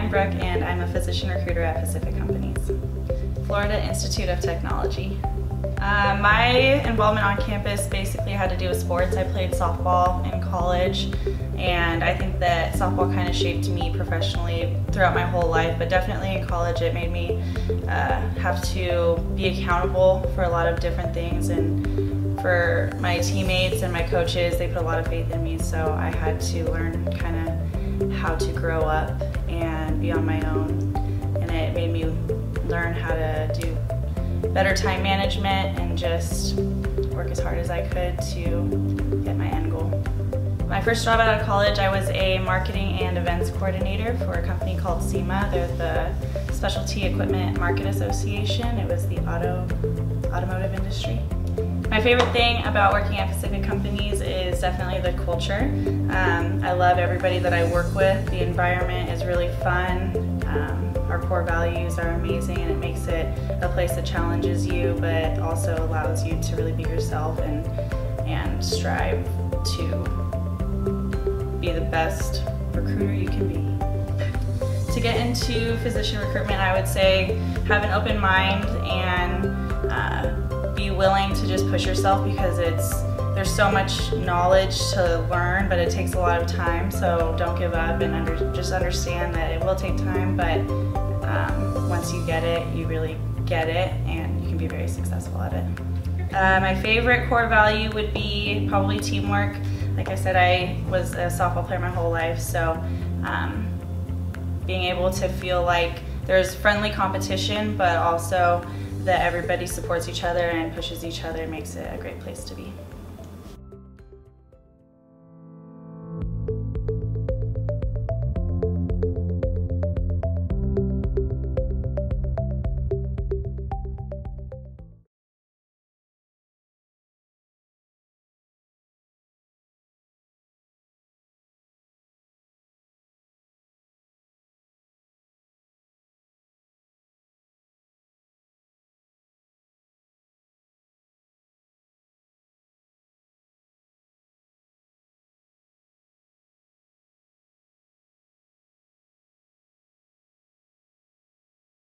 I'm Brooke, and I'm a physician recruiter at Pacific Companies. Florida Institute of Technology. My involvement on campus basically had to do with sports. I played softball in college, and I think that softball kind of shaped me professionally throughout my whole life, but definitely in college it made me have to be accountable for a lot of different things, and for my teammates and my coaches, they put a lot of faith in me, so I had to learn kind of how to grow up and be on my own, and it made me learn how to do better time management and just work as hard as I could to get my end goal. My first job out of college, I was a marketing and events coordinator for a company called SEMA. They're the Specialty Equipment Market Association. It was the automotive industry. My favorite thing about working at Pacific Companies is definitely the culture. I love everybody that I work with. The environment is really fun. Our core values are amazing, and it makes it a place that challenges you but also allows you to really be yourself and strive to be the best recruiter you can be. To get into physician recruitment, I would say have an open mind and be willing to just push yourself, because there's so much knowledge to learn, but it takes a lot of time, so don't give up, and just understand that it will take time, but once you get it, you really get it, and you can be very successful at it. My favorite core value would be probably teamwork. Like I said, I was a softball player my whole life, so being able to feel like there's friendly competition, but also that everybody supports each other and pushes each other makes it a great place to be.